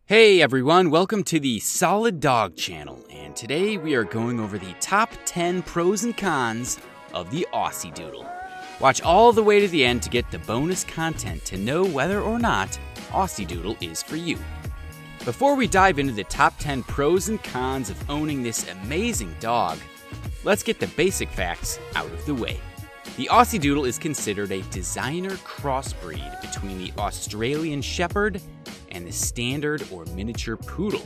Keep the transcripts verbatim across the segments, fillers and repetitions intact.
Hey everyone, welcome to the Solid Dog channel, and today we are going over the top ten pros and cons of the Aussie Doodle. Watch all the way to the end to get the bonus content to know whether or not Aussie Doodle is for you. Before we dive into the top ten pros and cons of owning this amazing dog, let's get the basic facts out of the way. The Aussie Doodle is considered a designer crossbreed between the Australian Shepherd and the standard or miniature poodle.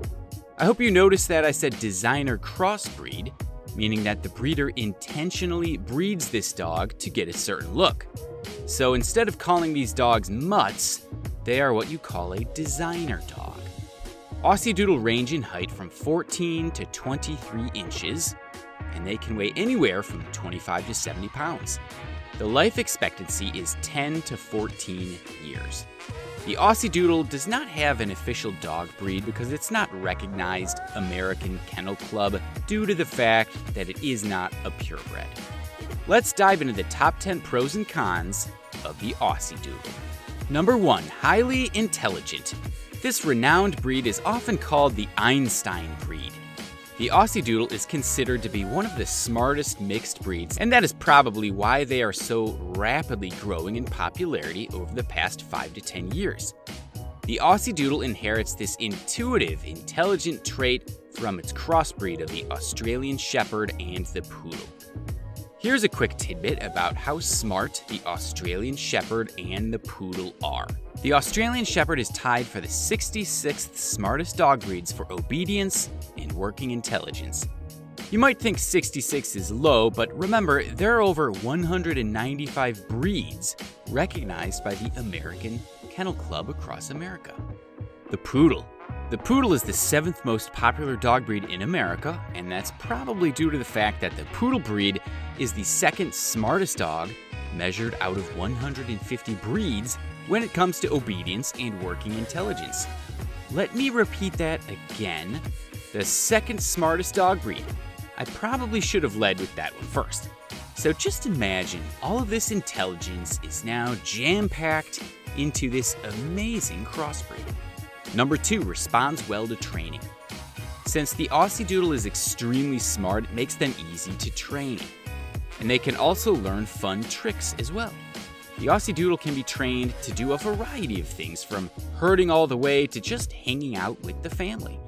I hope you noticed that I said designer crossbreed, meaning that the breeder intentionally breeds this dog to get a certain look. So instead of calling these dogs mutts, they are what you call a designer dog. Aussie Doodle range in height from fourteen to twenty-three inches, and they can weigh anywhere from twenty-five to seventy pounds. The life expectancy is ten to fourteen years. The Aussie Doodle does not have an official dog breed because it's not recognized American Kennel Club due to the fact that it is not a purebred. Let's dive into the top ten pros and cons of the Aussie Doodle. Number one, highly intelligent. This renowned breed is often called the Einstein breed. The Aussie Doodle is considered to be one of the smartest mixed breeds, and that is probably why they are so rapidly growing in popularity over the past five to ten years. The Aussie Doodle inherits this intuitive, intelligent trait from its crossbreed of the Australian Shepherd and the Poodle. Here's a quick tidbit about how smart the Australian Shepherd and the Poodle are. The Australian Shepherd is tied for the sixty-sixth smartest dog breeds for obedience and working intelligence. You might think sixty-six is low, but remember, there are over one hundred ninety-five breeds recognized by the American Kennel Club across America. The Poodle. The Poodle is the seventh most popular dog breed in America, and that's probably due to the fact that the Poodle breed is the second smartest dog measured out of one hundred fifty breeds when it comes to obedience and working intelligence. Let me repeat that again. The second smartest dog breed. I probably should have led with that one first. So just imagine all of this intelligence is now jam-packed into this amazing crossbreed. Number two, responds well to training. Since the Aussie Doodle is extremely smart, it makes them easy to train. And they can also learn fun tricks as well. The Aussie Doodle can be trained to do a variety of things, from herding all the way to just hanging out with the family.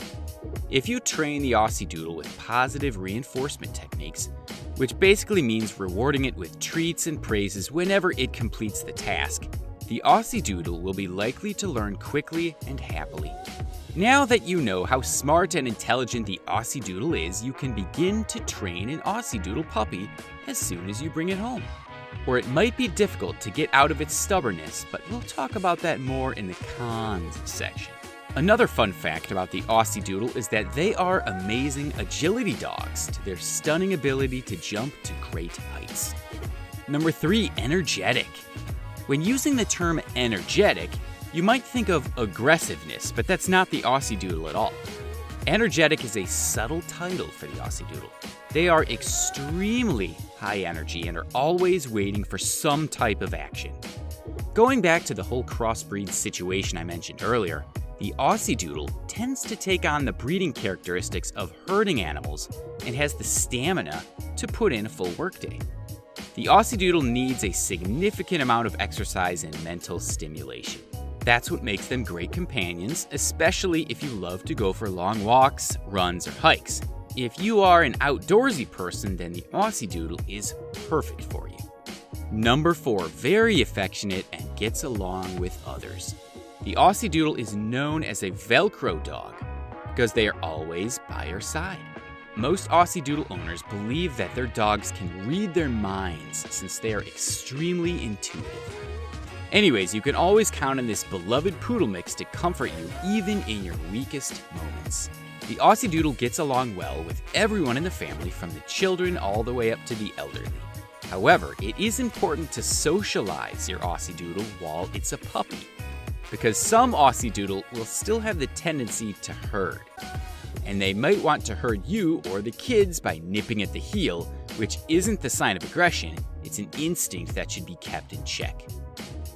If you train the Aussie Doodle with positive reinforcement techniques, which basically means rewarding it with treats and praises whenever it completes the task, the Aussie Doodle will be likely to learn quickly and happily. Now that you know how smart and intelligent the Aussie Doodle is, you can begin to train an Aussie Doodle puppy as soon as you bring it home. Or it might be difficult to get out of its stubbornness, but we'll talk about that more in the cons section. Another fun fact about the Aussie Doodle is that they are amazing agility dogs to their stunning ability to jump to great heights. Number three, energetic. When using the term energetic, you might think of aggressiveness, but that's not the Aussie Doodle at all. Energetic is a subtle title for the Aussie Doodle. They are extremely high energy and are always waiting for some type of action. Going back to the whole crossbreed situation I mentioned earlier, the Aussie Doodle tends to take on the breeding characteristics of herding animals and has the stamina to put in a full workday. The Aussie Doodle needs a significant amount of exercise and mental stimulation. That's what makes them great companions, especially if you love to go for long walks, runs, or hikes. If you are an outdoorsy person, then the Aussie Doodle is perfect for you. Number four, very affectionate and gets along with others. The Aussie Doodle is known as a Velcro dog because they are always by your side. Most Aussie Doodle owners believe that their dogs can read their minds since they are extremely intuitive. Anyways, you can always count on this beloved poodle mix to comfort you even in your weakest moments. The Aussie Doodle gets along well with everyone in the family, from the children all the way up to the elderly. However, it is important to socialize your Aussie Doodle while it's a puppy, because some Aussie Doodle will still have the tendency to herd. And they might want to herd you or the kids by nipping at the heel, which isn't the sign of aggression, it's an instinct that should be kept in check.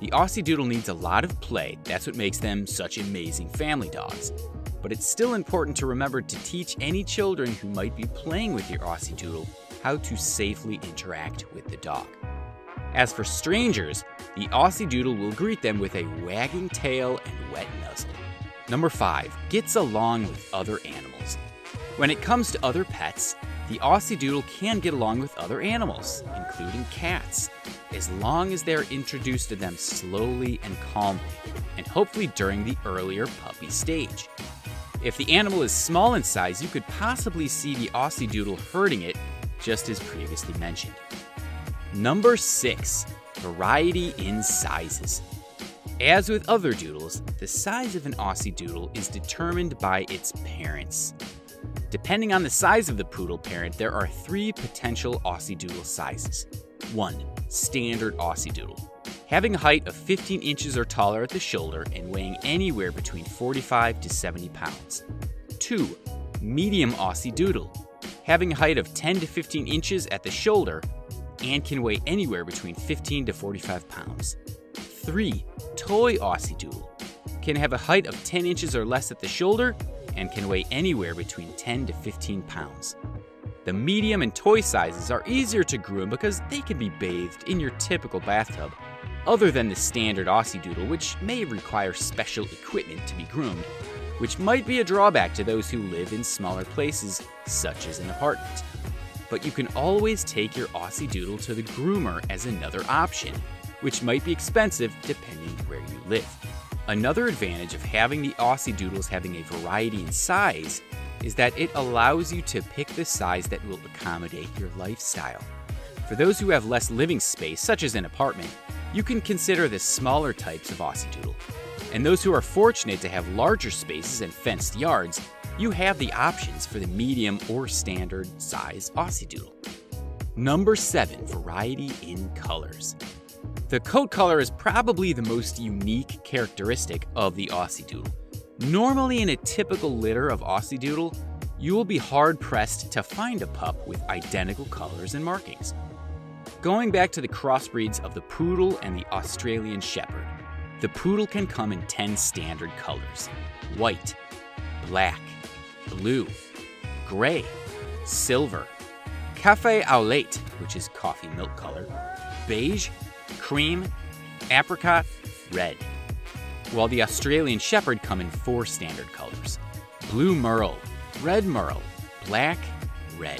The Aussie Doodle needs a lot of play, that's what makes them such amazing family dogs. But it's still important to remember to teach any children who might be playing with your Aussie Doodle how to safely interact with the dog. As for strangers, the Aussie Doodle will greet them with a wagging tail and wet nuzzle. Number five, gets along with other animals. When it comes to other pets, the Aussie Doodle can get along with other animals, including cats, as long as they're introduced to them slowly and calmly, and hopefully during the earlier puppy stage. If the animal is small in size, you could possibly see the Aussie Doodle herding it, just as previously mentioned. Number six, variety in sizes. As with other doodles, the size of an Aussie Doodle is determined by its parents. Depending on the size of the poodle parent, there are three potential Aussie Doodle sizes. One, standard Aussie Doodle. Having a height of fifteen inches or taller at the shoulder and weighing anywhere between forty-five to seventy pounds. Two, medium Aussie Doodle. Having a height of ten to fifteen inches at the shoulder and can weigh anywhere between fifteen to forty-five pounds. Three, toy Aussie Doodle. Can have a height of ten inches or less at the shoulder and can weigh anywhere between ten to fifteen pounds. The medium and toy sizes are easier to groom because they can be bathed in your typical bathtub, other than the standard Aussie Doodle, which may require special equipment to be groomed, which might be a drawback to those who live in smaller places, such as an apartment. But you can always take your Aussie Doodle to the groomer as another option, which might be expensive depending where you live. Another advantage of having the Aussie Doodles having a variety in size is that it allows you to pick the size that will accommodate your lifestyle. For those who have less living space, such as an apartment, you can consider the smaller types of Aussie Doodle. And those who are fortunate to have larger spaces and fenced yards, you have the options for the medium or standard size Aussie Doodle. Number seven, variety in colors. The coat color is probably the most unique characteristic of the Aussie Doodle. Normally in a typical litter of Aussie Doodle, you will be hard-pressed to find a pup with identical colors and markings. Going back to the crossbreeds of the Poodle and the Australian Shepherd, the Poodle can come in ten standard colors: white, black, blue, gray, silver, café au lait, which is coffee milk color, beige, cream, apricot, red. While the Australian Shepherd come in four standard colors: blue merle, red merle, black, red.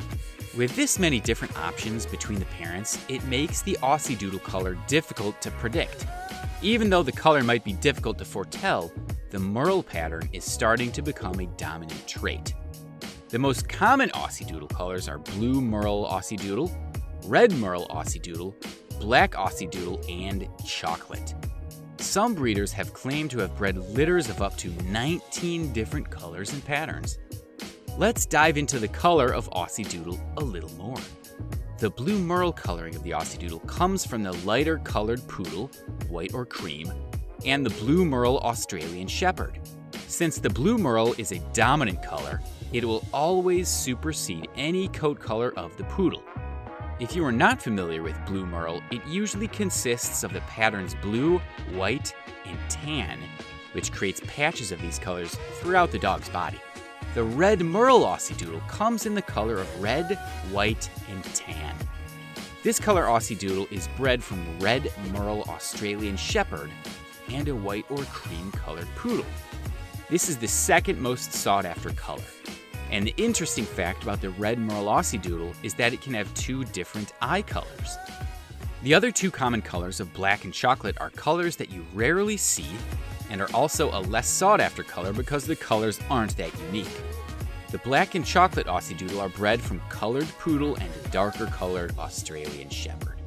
With this many different options between the parents, it makes the Aussie Doodle color difficult to predict. Even though the color might be difficult to foretell, the merle pattern is starting to become a dominant trait. The most common Aussie Doodle colors are blue merle Aussie Doodle, red merle Aussie Doodle, black Aussie Doodle, and chocolate. Some breeders have claimed to have bred litters of up to nineteen different colors and patterns. Let's dive into the color of Aussie Doodle a little more. The blue merle coloring of the Aussie Doodle comes from the lighter colored Poodle, white or cream, and the blue merle Australian Shepherd. Since the blue merle is a dominant color, it will always supersede any coat color of the Poodle. If you are not familiar with blue merle, it usually consists of the patterns blue, white, and tan, which creates patches of these colors throughout the dog's body. The red merle Aussie Doodle comes in the color of red, white, and tan. This color Aussie Doodle is bred from red merle Australian Shepherd and a white or cream colored Poodle. This is the second most sought after color. And the interesting fact about the red merle Aussie Doodle is that it can have two different eye colors. The other two common colors of black and chocolate are colors that you rarely see and are also a less sought after color because the colors aren't that unique. The black and chocolate Aussie Doodle are bred from colored Poodle and a darker colored Australian Shepherd.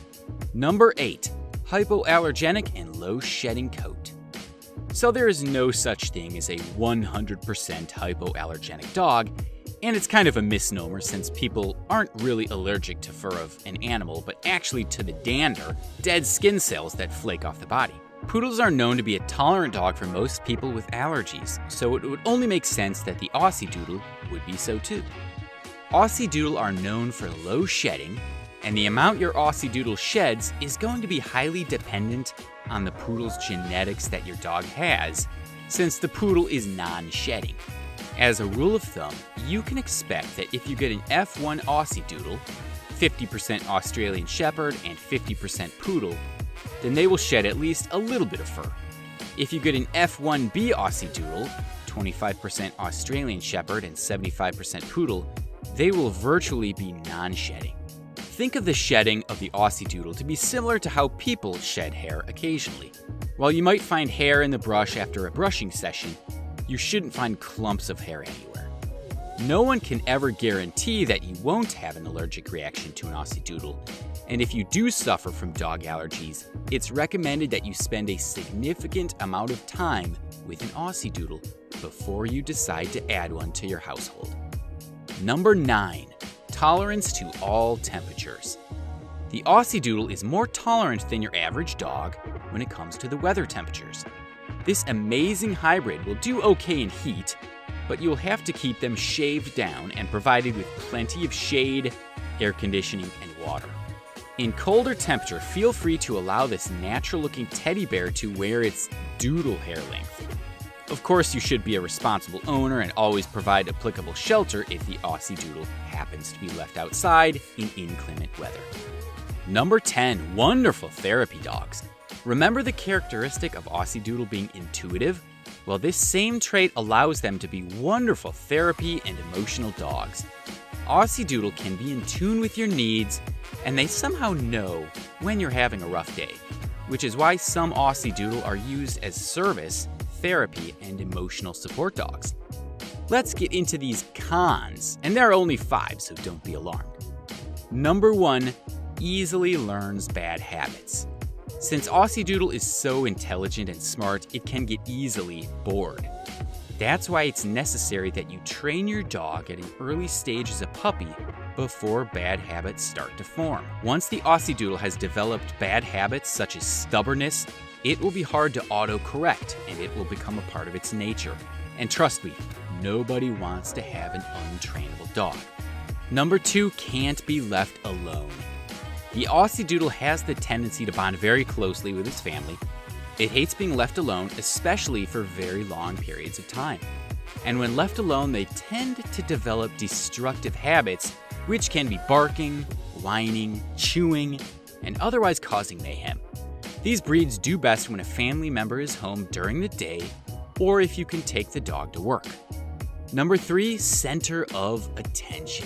Number eight, hypoallergenic and low shedding coat. So there is no such thing as a one hundred percent hypoallergenic dog, and it's kind of a misnomer since people aren't really allergic to fur of an animal, but actually to the dander, dead skin cells that flake off the body. Poodles are known to be a tolerant dog for most people with allergies, so it would only make sense that the Aussie Doodle would be so too. Aussie Doodle are known for low shedding, And the amount your Aussie Doodle sheds is going to be highly dependent on the poodle's genetics that your dog has, since the poodle is non-shedding. As a rule of thumb, you can expect that if you get an F one Aussie Doodle, fifty percent Australian Shepherd and fifty percent poodle, then they will shed at least a little bit of fur. If you get an F one B Aussie Doodle, twenty-five percent Australian Shepherd and seventy-five percent poodle, they will virtually be non-shedding. Think of the shedding of the Aussie Doodle to be similar to how people shed hair occasionally. While you might find hair in the brush after a brushing session, you shouldn't find clumps of hair anywhere. No one can ever guarantee that you won't have an allergic reaction to an Aussie Doodle, and if you do suffer from dog allergies, it's recommended that you spend a significant amount of time with an Aussie Doodle before you decide to add one to your household. Number nine. Tolerance to all temperatures. The Aussie Doodle is more tolerant than your average dog when it comes to the weather temperatures. This amazing hybrid will do okay in heat, but you'll have to keep them shaved down and provided with plenty of shade, air conditioning, and water. In colder temperature, feel free to allow this natural-looking teddy bear to wear its doodle hair length. Of course, you should be a responsible owner and always provide applicable shelter if the Aussie Doodle happens to be left outside in inclement weather. Number ten. Wonderful therapy dogs. Remember the characteristic of Aussie Doodle being intuitive? Well, this same trait allows them to be wonderful therapy and emotional dogs. Aussie Doodle can be in tune with your needs, and they somehow know when you're having a rough day, which is why some Aussie Doodle are used as service, therapy, and emotional support dogs. Let's get into these cons, and there are only five, so don't be alarmed. Number one, easily learns bad habits. Since Aussie Doodle is so intelligent and smart, it can get easily bored. That's why it's necessary that you train your dog at an early stage as a puppy before bad habits start to form. Once the Aussie Doodle has developed bad habits such as stubbornness, it will be hard to auto-correct, and it will become a part of its nature. And trust me, nobody wants to have an untrainable dog. Number two, can't be left alone. The Aussie Doodle has the tendency to bond very closely with its family. It hates being left alone, especially for very long periods of time. And when left alone, they tend to develop destructive habits, which can be barking, whining, chewing, and otherwise causing mayhem. These breeds do best when a family member is home during the day, or if you can take the dog to work. Number three, center of attention.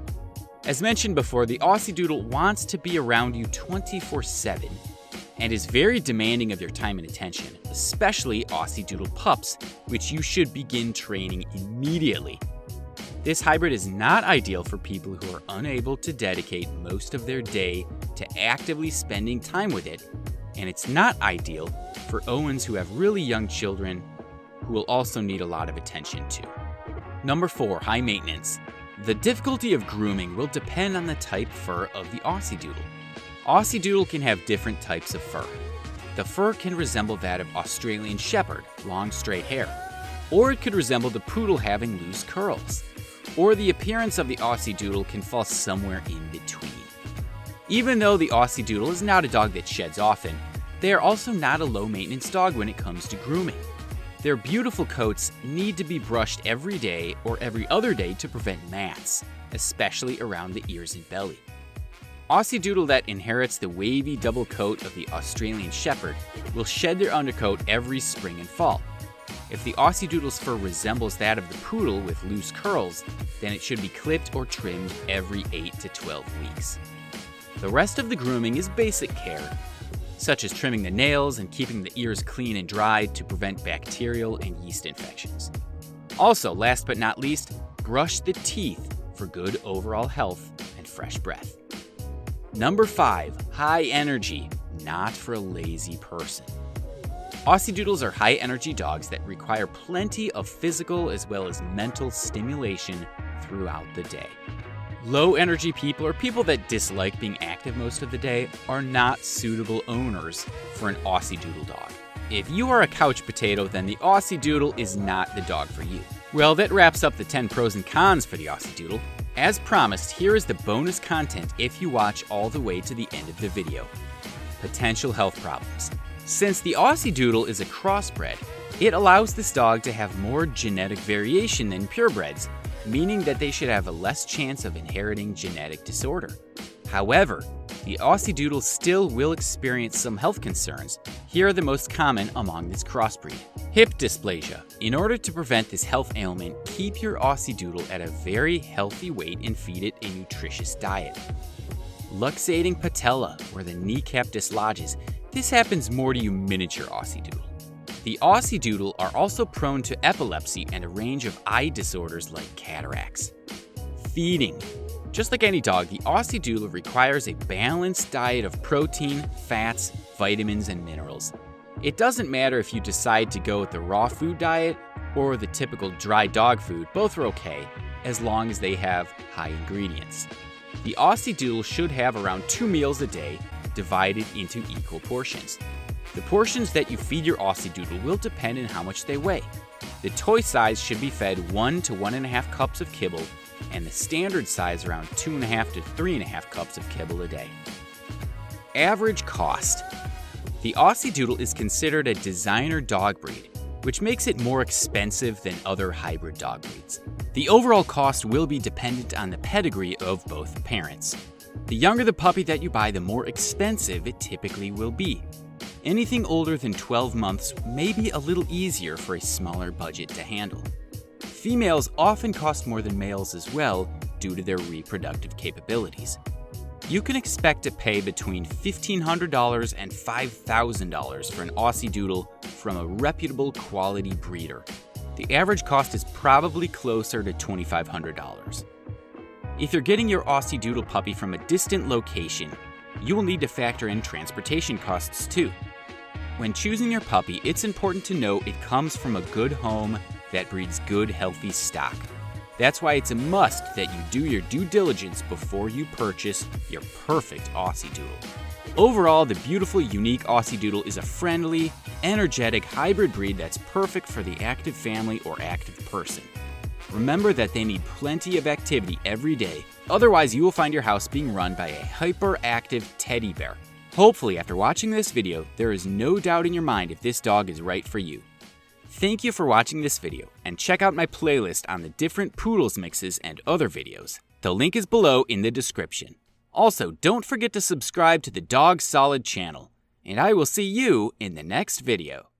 As mentioned before, the Aussie Doodle wants to be around you twenty-four seven and is very demanding of your time and attention, especially Aussie Doodle pups, which you should begin training immediately. This hybrid is not ideal for people who are unable to dedicate most of their day to actively spending time with it, and it's not ideal for Owens who have really young children who will also need a lot of attention too. Number four, high maintenance. The difficulty of grooming will depend on the type fur of the Aussie Doodle. Aussie Doodle can have different types of fur. The fur can resemble that of Australian Shepherd, long straight hair, or it could resemble the poodle having loose curls, or the appearance of the Aussie Doodle can fall somewhere in between. Even though the Aussie Doodle is not a dog that sheds often, they are also not a low-maintenance dog when it comes to grooming. Their beautiful coats need to be brushed every day or every other day to prevent mats, especially around the ears and belly. Aussie Doodle that inherits the wavy double coat of the Australian Shepherd will shed their undercoat every spring and fall. If the Aussie Doodle's fur resembles that of the poodle with loose curls, then it should be clipped or trimmed every eight to twelve weeks. The rest of the grooming is basic care, such as trimming the nails and keeping the ears clean and dry to prevent bacterial and yeast infections. Also, last but not least, brush the teeth for good overall health and fresh breath. Number five, high energy, not for a lazy person. Aussie Doodles are high energy dogs that require plenty of physical as well as mental stimulation throughout the day. Low energy people or people that dislike being active most of the day are not suitable owners for an Aussie Doodle dog. If you are a couch potato, then the Aussie Doodle is not the dog for you. Well, that wraps up the ten pros and cons for the Aussie Doodle. As promised, here is the bonus content if you watch all the way to the end of the video. Potential health problems. Since the Aussie Doodle is a crossbred, it allows this dog to have more genetic variation than purebreds, meaning that they should have a less chance of inheriting genetic disorder. However, the Aussie Doodle still will experience some health concerns. Here are the most common among this crossbreed. Hip dysplasia. In order to prevent this health ailment, keep your Aussie Doodle at a very healthy weight and feed it a nutritious diet. Luxating patella, where the kneecap dislodges. This happens more to you miniature Aussie Doodle. The Aussie Doodle are also prone to epilepsy and a range of eye disorders like cataracts. Feeding. Just like any dog, the Aussie Doodle requires a balanced diet of protein, fats, vitamins, and minerals. It doesn't matter if you decide to go with the raw food diet or the typical dry dog food, both are okay, as long as they have high ingredients. The Aussie Doodle should have around two meals a day, divided into equal portions. The portions that you feed your Aussie Doodle will depend on how much they weigh. The toy size should be fed one to one and a half cups of kibble, and the standard size around two and a half to three and a half cups of kibble a day. Average cost. The Aussie Doodle is considered a designer dog breed, which makes it more expensive than other hybrid dog breeds. The overall cost will be dependent on the pedigree of both parents. The younger the puppy that you buy, the more expensive it typically will be. Anything older than twelve months may be a little easier for a smaller budget to handle. Females often cost more than males as well due to their reproductive capabilities. You can expect to pay between fifteen hundred dollars and five thousand dollars for an Aussie Doodle from a reputable quality breeder. The average cost is probably closer to twenty-five hundred dollars. If you're getting your Aussie Doodle puppy from a distant location, you will need to factor in transportation costs too. When choosing your puppy, it's important to know it comes from a good home that breeds good, healthy stock. That's why it's a must that you do your due diligence before you purchase your perfect Aussie Doodle. Overall, the beautiful, unique Aussie Doodle is a friendly, energetic hybrid breed that's perfect for the active family or active person. Remember that they need plenty of activity every day, otherwise you will find your house being run by a hyperactive teddy bear. Hopefully, after watching this video, there is no doubt in your mind if this dog is right for you. Thank you for watching this video, and check out my playlist on the different Poodles mixes and other videos. The link is below in the description. Also, don't forget to subscribe to the Dog Solid channel, and I will see you in the next video.